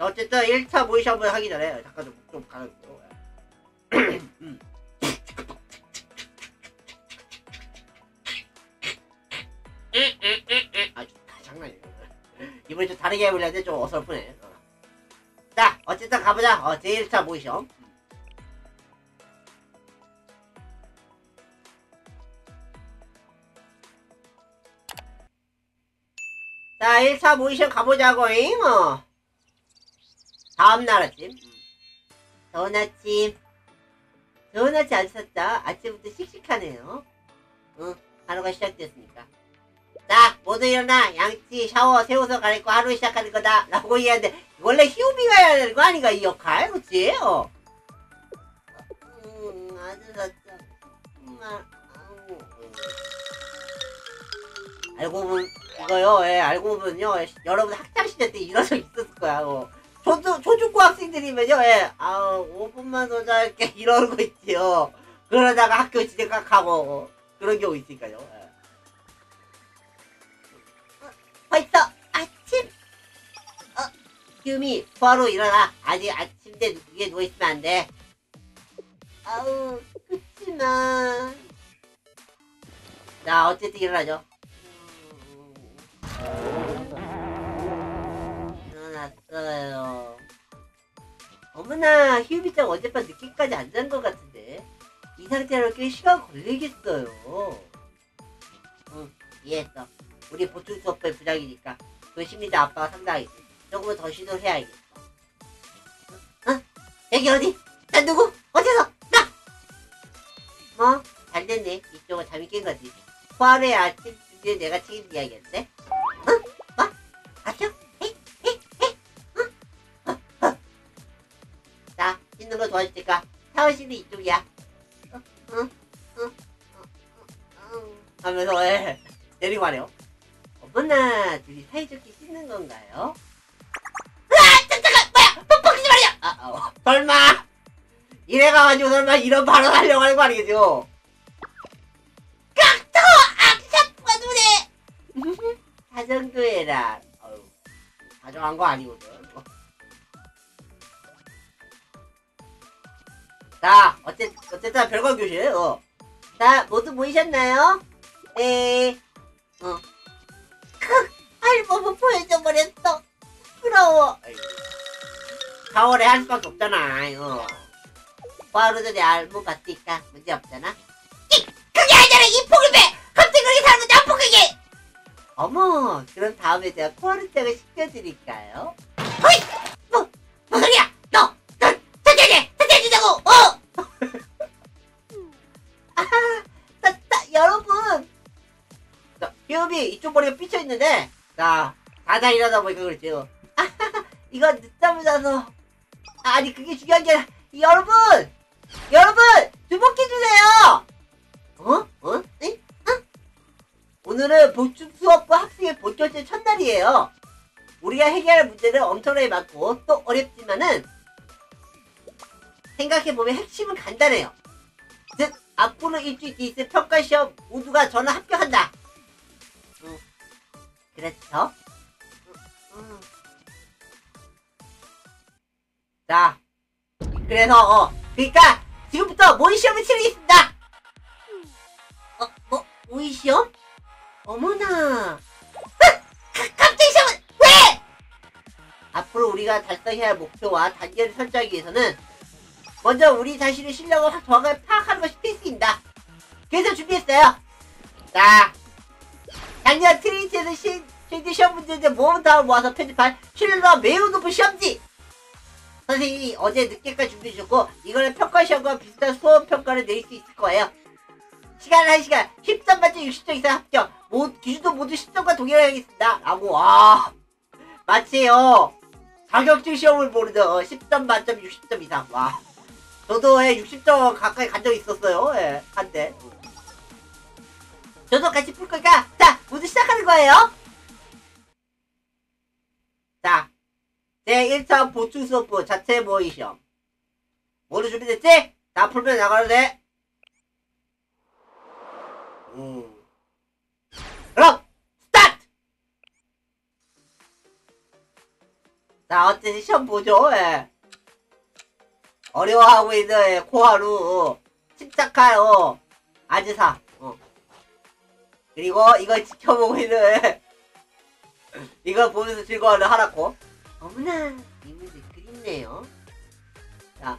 어쨌든 1차 모의 시험을 하기 전에 잠깐 좀 가려주세요. 아, 장난이에요. 이번에 좀 다르게 해보려는데 좀 어설프네. 자, 어쨌든 가보자. 제1차 모의 시험. 자, 1차 모의 시험 가보자고잉. 다음날 아침. 좋은 아침. 좋은 아침 안 샀다. 아침부터 씩씩하네요. 하루가 시작됐으니까. 자, 모두 일어나. 양치, 샤워, 새 옷을 갈아입고 하루 시작하는 거다. 라고 얘기하는데, 원래 희우비가 해야 되는 거 아닌가, 이 역할? 그치? 아주 샀다. 알고 보면, 이거요, 알고 보면요, 여러분 학창시절 때 이런 적 있었을 거야, 초중고 학생들이면요, 5분만 더 잘게 이러는 거 있지요. 그러다가 학교 진행각하고, 그런 경우 있으니까요. 벌써 아침! 규미, 바로 일어나. 아직 아침대 위에 누워있으면 안 돼. 그치만. 자, 어쨌든 일어나죠. 일어났어요. 어머나, 희우비짱 어젯밤 늦게까지 안 잔 것 같은데. 이 상태로 꽤 시간 걸리겠어요. 이해했어. 우리 보충 수업부의 부장이니까 그 심리자 아빠가 상당히 조금은 더 시도를 해야겠어. 여기 어디? 난 누구? 어디서? 나! 뭐? 잘됐네. 이쪽은 잠이 깬 거지. 포화로의 아침 준비는 내가 책임져야겠네. 뭐? 아껴? 자, 씻는 거 도와줄 테니까 샤워실이 이쪽이야. 하면서 내리고 하네요. 어머나, 둘이 사이좋게 씻는 건가요? 잠깐! 뭐야! 뻑뻑이지 말이야! 설마! 이래가지고 설마 이런 발언 하려고 하는 거 아니겠죠? 깍터! 악샤프가 눈에! 사정도 해라. 사정한 거 아니거든. 자, 어쨌든 별관 교실. 자, 모두 모이셨나요? 네. 알몸은 보여줘버렸어. 부러워. 4월에 할 수밖에 없잖아. 바로도 내 알몸 봤으니까 문제 없잖아. 그게 아니라 이 폭을 배! 갑자기 그렇게 사람을 난폭하게! 어머, 그럼 다음에 제가 코아르짱을 시켜드릴까요? 어이! 뭔 소리야! 너 사퇴해주자고! 여러분! 희읍이 이쪽 머리가 삐쳐있는데, 자, 자다 일어나 보니까 그랬죠. 이거 늦잠을 자서. 아니, 그게 중요한 게 아니라, 여러분! 주목해주세요! 응? 오늘은 보충 수업부 학생의 본결제 첫날이에요. 우리가 해결할 문제는 엄청나게 많고, 또 어렵지만은, 생각해보면 핵심은 간단해요. 즉, 앞으로 일주일 뒤 있을 평가시험 모두가 저는 합격한다. 그렇죠? 자, 그래서 그러니까 지금부터 모의시험을 치르겠습니다. 모의시험? 어머나. 갑자기 시험은 왜? 앞으로 우리가 달성해야 할 목표와 단계를 설정하기 위해서는 먼저 우리 자신의 실력을 정확하게 파악하는 것이 필수입니다. 그래서 준비했어요. 자, 작년 트리니티에서 실기 시험 문제인데 모은 다음을 모아서 편집한 신뢰도가 매우 높은 시험지! 선생님이 어제 늦게까지 준비해주셨고 이거는 평가시험과 비슷한 수험 평가를 내릴 수 있을 거예요. 시간은 1시간, 10점 만점 60점 이상 합격, 기준도 모두 10점과 동일하겠습니다. 라고, 마치요. 자격증 시험을 보는데 10점 만점 60점 이상. 와. 저도 60점 가까이 간 적 있었어요. 한때. 저도 같이 풀 거니까, 자, 모두 시작하는 거예요. 자, 제1차 보충 수업부 자체 모의 시험. 모두 준비됐지? 다 풀면 나가도 돼. 그럼 스타트! 자, 어쨌든 시험 보죠. 예. 어려워하고 있는 예, 코하루 침착한 아즈사. 그리고 이걸 지켜보고 있는 예. 이걸 보면서 즐거워하는 하나코. 어머나, 이분들 그립네요. 자,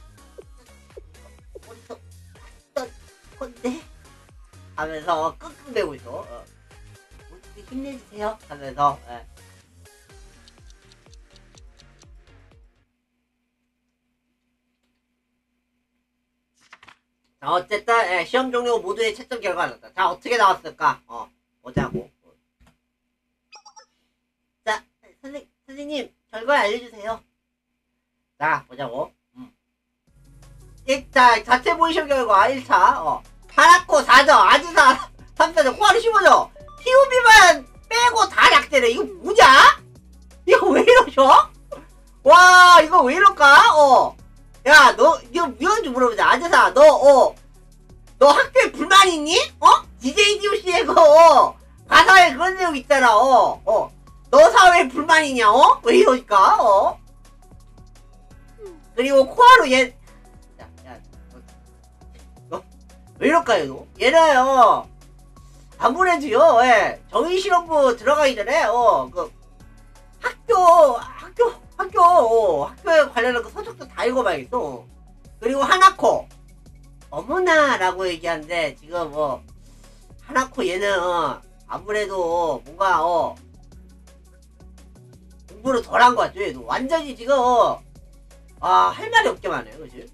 어디서 봤던 건데? 하면서 끙끙대고 있어. 어떻게 힘내주세요. 하면서. 예. 자, 어쨌든 예, 시험 종료 모두의 채점 결과가 나왔다. 자, 어떻게 나왔을까? 보자고. 자, 선생님 결과 알려주세요. 자, 보자고. 1차 자체 모의 시험 결과 1차 하나코 4점, 아즈사 3점, 코하루 15점. POB만 빼고 다 낙제래. 이거 뭐냐? 이거 왜 이러셔? 와, 이거 왜 이럴까? 야, 너, 이거 좀 물어보자. 아즈사, 너 학교에 불만 있니? DJDOC에 가사에 그런 내용 있잖아. 너 사회에 불만 있냐? 왜 이러니까? 그리고 코하루 야, 너, 왜 이럴까요, 너? 얘는요, 아무래도요, 예, 정의실험부 들어가기 전에, 학교에 관련한 그 서적도 다 읽어봐야겠어. 그리고 하나코. 어머나, 라고 얘기하는데, 지금, 하나코 얘는, 아무래도, 뭔가, 공부를 덜 한 것 같죠, 얘도. 완전히 지금, 할 말이 없게만 해요, 그치?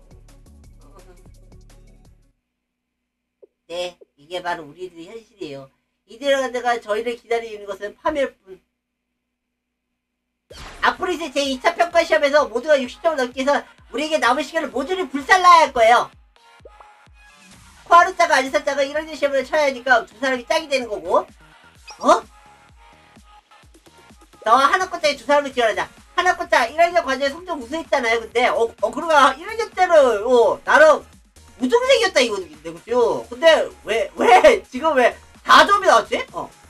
네, 이게 바로 우리들의 현실이에요. 이들가 저희를 기다리는 것은 파멸 뿐. 앞으로 이제 제2차 평가 시험에서 모두가 60점을 넘기 위해서 우리에게 남은 시간을 모조리 불살라야 할 거예요. 코하루짜가 아즈사짜가 이런 시험을 쳐야 하니까 두 사람이 짝이 되는 거고. 너와 하나코짜의 두 사람을 지원하자. 하나코짜 1학년 과제에 성적 우수했잖아요. 근데 그러고 1학년 때는 나름 우등생이었다 이거인데, 그죠? 근데 왜 지금 왜 4점이 나왔지?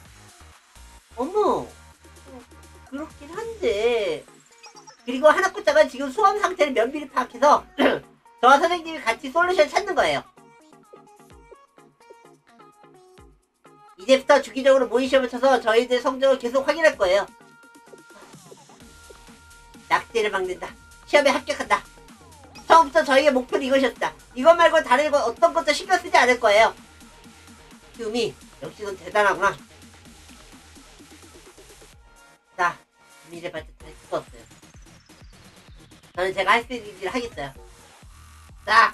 어머, 그렇긴 한데. 그리고 하나코짜가 지금 수험 상태를 면밀히 파악해서 저와 선생님이 같이 솔루션을 찾는 거예요. 이제부터 주기적으로 모의 시험을 쳐서 저희들 성적을 계속 확인할 거예요. 낙제를 막는다. 시험에 합격한다. 처음부터 저희의 목표는 이것이었다. 이것 말고 다른 건 어떤 것도 신경 쓰지 않을 거예요. 키움이 역시 넌 대단하구나. 자, 비밀을 받쳐 할 수가 없어요. 저는 제가 할 수 있는 일을 하겠어요. 자,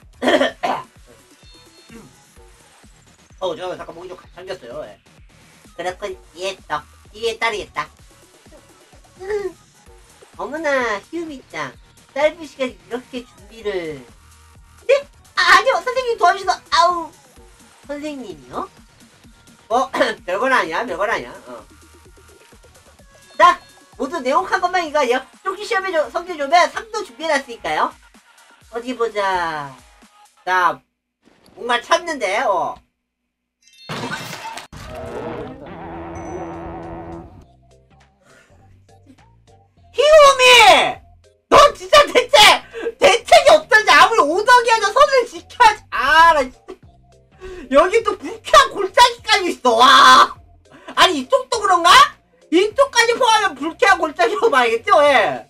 제가 잠깐 목이 좀 잠겼어요. 예. 그렇군, 이해했어. 이해에 따르겠다. 어머나, 히우미짱. 짧은 시간에 이렇게 준비를. 네? 아니요, 선생님 도와주셔서. 아우. 선생님이요? 별건 아니야. 자, 모두 내용한 것만 이거 아니에요? 쪽지 시험에 성적 좋으면 3도 준비해놨으니까요. 어디 보자. 자, 뭔가 찾는데, 히우미! 너 진짜 대책이 없던지 아무리 오덕이어도 선을 지켜야지. 나 진짜. 여기 또 불쾌한 골짜기까지 있어. 와. 아니, 이쪽도 그런가? 이쪽까지 포함하면 불쾌한 골짜기로 봐야겠죠? 예.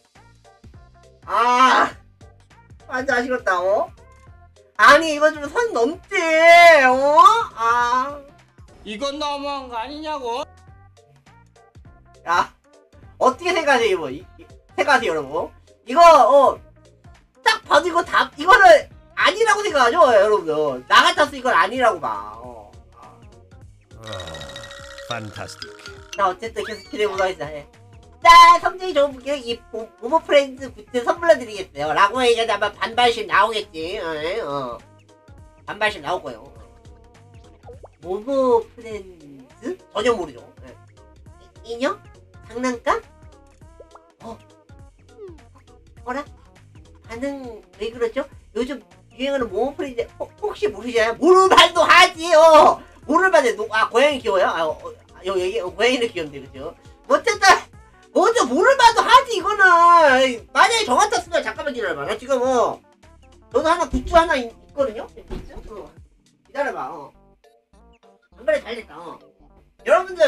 완전 아시겠다. 아니, 이거 좀 선 넘지. 이건 너무한 거 아니냐고? 야, 어떻게 생각하세요, 이거? 생각하세요, 여러분? 이거, 딱 봐도 이거는 아니라고 생각하죠, 여러분들? 나 같았으면 이건 아니라고 봐. 판타스틱. 자, 어쨌든 계속 기대해보도록 하겠습니다. 예. 자, 성적이 좋은 분께는 이 모모프렌즈 굿즈 선물로 드리겠어요. 라고 얘기하는데 아마 반발심 나오겠지. 반발심 나올 거예요. 모모프렌즈? 전혀 모르죠. 예. 인형? 장난감? 어라? 반응 왜 그러죠? 요즘 유행하는 모모프렌즈 혹시 모르시나요? 모르말도 하지. 모르말도 고양이 귀여워요? 여기 고양이는 귀엽네, 그죠? 어쨌든 먼저 뭐를 봐도 하지 이거는. 만약에 저 같았으면 잠깐만 기다려봐. 나 지금 저도 하나 굿즈 하나 있거든요. 굿즈? 기다려봐. 안 그래 잘됐다. 여러분들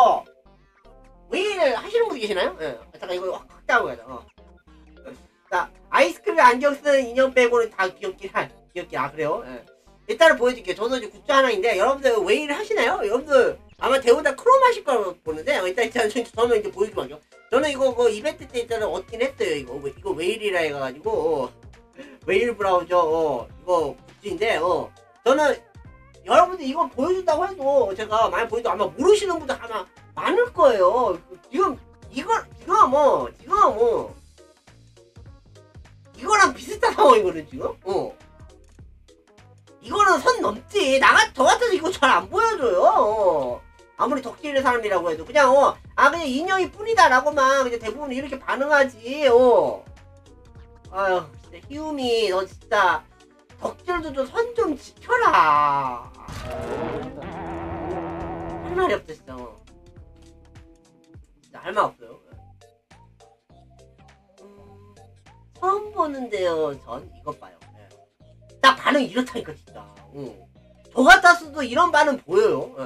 웨일 하시는 분 계시나요? 예. 잠깐 이거 확대하고 가자. 자, 아이스크림 안경 쓰는 인형 빼고는 다 귀엽긴 아 그래요? 예. 일단은 보여줄게요. 저도 이제 굿즈 하나 있는데 여러분들 웨일 하시나요? 여러분들 아마 대부분 다 크롬 하실 거라고 보는데 일단 저는 이제 보여주면 하죠. 저는 이거 이벤트 때 일단은 얻긴 했어요. 이거 웨일이라 해가지고 웨일 브라우저 이거 굿즈인데 저는 여러분들 이거 보여준다고 해도 제가 많이 보여도 아마 모르시는 분들 아마 많을 거예요. 지금 이거랑 비슷한 상황이거든 지금. 이거는 선 넘지. 저 같아서 이거 잘 안 보여줘요. 아무리 덕질의 사람이라고 해도 그냥 그냥 인형이 뿐이다라고만 그냥 대부분 이렇게 반응하지. 아유 진짜 희움이 너 진짜 덕질도 좀 선 좀 지켜라. 할 말이 없어 진짜. 진짜 할 말 없어요. 처음 보는데요. 전 이것 봐요. 딱 반응이 이렇다니까 진짜. 저 같았어도 이런 반응 보여요.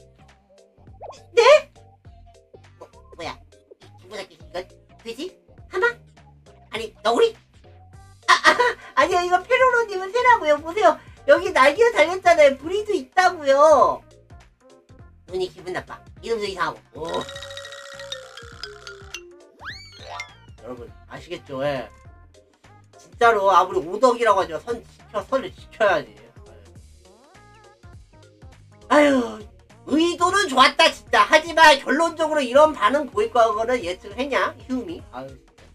네? 뭐야? 중고등학교 이거 그지? 하마? 아니 너구리? 아니요 이거 페로로님은 새라고요. 보세요 여기 날개가 달렸잖아요. 브리도 있다고요. 눈이 기분 나빠. 이름도 이상하고. 여러분 아시겠죠? 예. 진짜로 아무리 오덕이라고 하지만 선을 지켜야지. 아유 의도는 좋았다 진짜. 하지만 결론적으로 이런 반응 보일 거는 예측을 했냐 희움이. 아유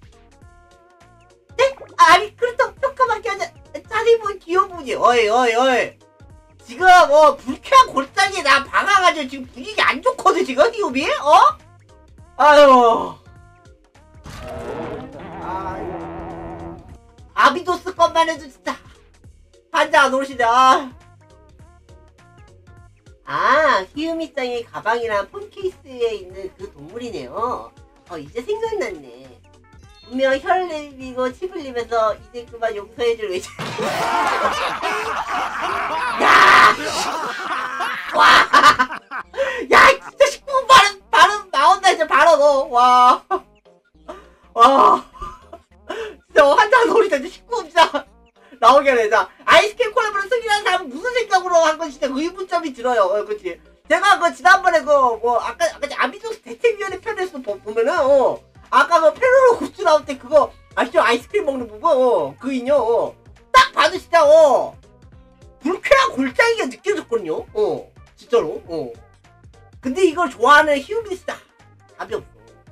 네? 아니 그렇다고 평가밖에 하자. 자세히 보면 귀여우지. 어이 지금 불쾌한 골짜기에 나 박아가지고 지금 분위기 안 좋거든 지금 희움이. 아유 아비도스 것만 해도 진짜 반장 안 오시네. 희우미짱의 가방이랑 폰케이스에 있는 그 동물이네요. 이제 생각났네. 분명 혀를 내밀고 침을 흘리면서 이제 그만 용서해줄 의지. 야! 와! 야 진짜 19분 발음 나온다 이제 발음 와. 진짜 환장 소리다. 이제 19분 진짜 나오게 하네. 자, 아이스크림 콜라보를 승인한 사람은 무슨 생각으로 한 건 진짜 의문점이 들어요. 그치? 제가 지난번에 아까 아비도스 대책위원회 편에서 보면은, 아까 페로로 굿즈 나올 때 그거, 아시죠? 아이스크림 먹는 부분, 그 인형, 딱 봐도 진짜, 불쾌한 골짜기가 느껴졌거든요. 진짜로. 근데 이걸 좋아하는 희우미 진짜 답이 없어.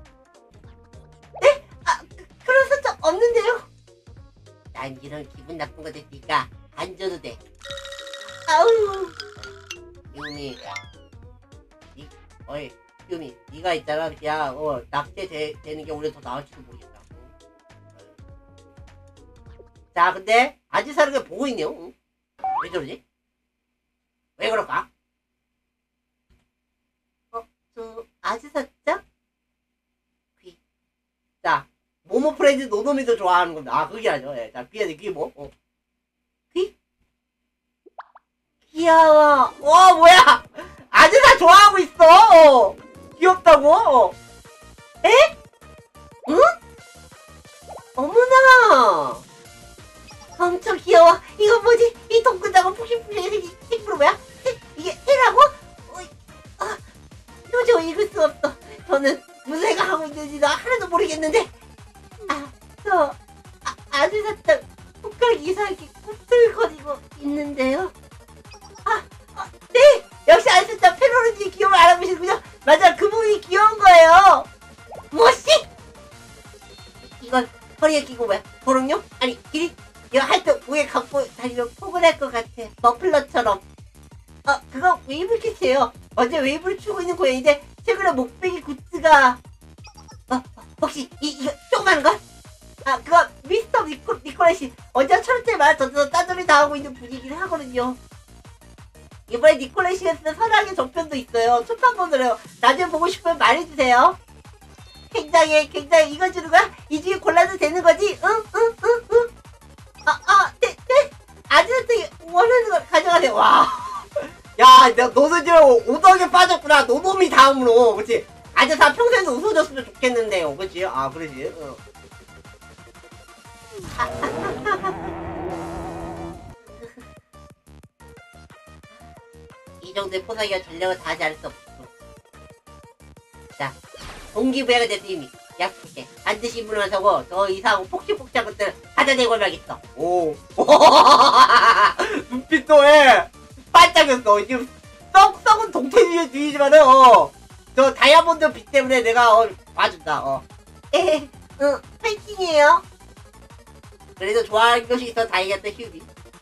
네? 그런 설정 없는데요? 난 이런 기분 나쁜 거 됐으니까 안 줘도 돼. 아우 유미 유미 니가 있잖아. 그냥 낙제되는 게 오히려 더 나을지도 모르겠다. 자 근데 아지사르가 보고 있네요. 왜 저러지? 왜 그럴까? 저 아지사짱? 자 모모프렌즈 노노미도 좋아하는 겁니다. 그게 아니죠. 예. 자, 그게 뭐? 귀? 귀여워. 뭐야? 아주 다 좋아하고 있어. 귀엽다고? 에? 응? 어머나. 엄청 귀여워. 이거 뭐지? 이 동글동글 푹신푹신해 생긴 생물은 뭐야? 이게 새라고? 도저히 읽을 수 없어. 저는 무슨 생각하고 있는지 나 하나도 모르겠는데. 아주 살짝 손가락이 이상하게 꿈틀거리고 있는데요. 네! 역시 아주살짝 페로로지 귀여움을 알아보시는군요. 맞아, 그 부분이 귀여운 거예요. 뭐지? 이건 허리에 끼고 뭐야? 도롱뇽? 아니, 길이? 이거 할 때 목에 감고 다니면 포근할 것 같아. 머플러처럼. 그거 웨이블 캐치예요. 어제 웨이블을 추고 있는 고양이인데 최근에 목베기 굿즈가 혹시 이거 조그마한 거? 그거 미스터 니콜렛이 언제 1,000원짜리 던져서 따돌이 당하고 있는 분이긴 하거든요. 이번에 니콜렛이가 쓴 선악의 정편도 있어요. 촉 한번 들어요. 나중에 보고 싶으면 말해주세요. 굉장히 이거 주는 거야? 이 중에 골라도 되는 거지? 응? 네. 아저씨 원하는 걸 가져가세요. 와. 야, 너도 지금 오덕에 빠졌구나. 노놈이 다음으로. 그치? 아저씨 평소에도 웃어줬으면 좋겠는데요. 그치? 아, 그러지. 이 정도의 포상이가 전략을 다하지 않을 수 없어. 자, 동기부여가 됐으니 약속해. 반드시 물러나 서고 더 이상 폭신폭신한 것들 받아내고 말겠어. 오. 눈빛도 반짝였어. 지금 썩은 동태주의지만은 저 다이아몬드 빛 때문에 내가 봐준다. 파이팅이에요. 그래도 좋아하는 것이 있어 다행이었다 휴비.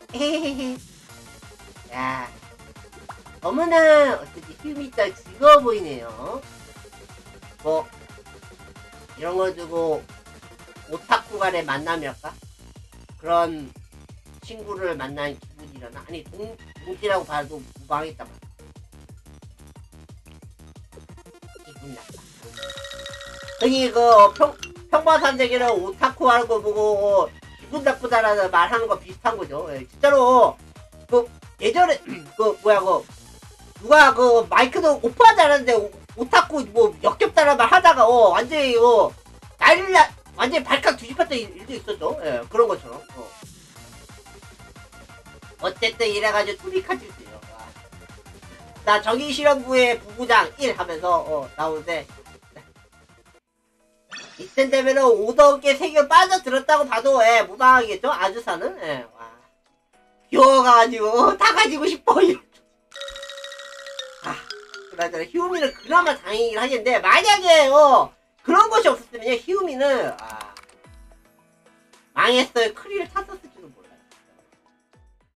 야, 어머나 어쩐지 휴미 딱 즐거워 보이네요. 뭐 이런 거 두고 오타쿠 간의 만남이랄까? 그런 친구를 만난 기분이려나? 아니 동지라고 봐도 무방했다 말. 기분 나빠. 흔히 평범한 사람들에게는 오타쿠 하는 거 보고 기분 나쁘다라는 말 하는 거 비슷한 거죠. 예, 진짜로 예전에 누가 마이크도 오프하지 않았는데 오타쿠 뭐 역겹다는 말 하다가 완전히 완전히 발칵 뒤집혔던 일도 있었죠. 예, 그런 것처럼. 어쨌든 이래가지고 투비카즈세요. 나 정의실험부의 부부장 1 하면서 나오는데 이쯤 되면은 5덕에 세계 빠져들었다고 봐도 무방하겠죠? 아주사는. 와. 귀여워가지고 다 가지고 싶어. 그나저나 히우미는 그나마 다행이긴 하겠는데 만약에 그런 것이 없었으면 히우미는 망했어요. 크리를 탔었을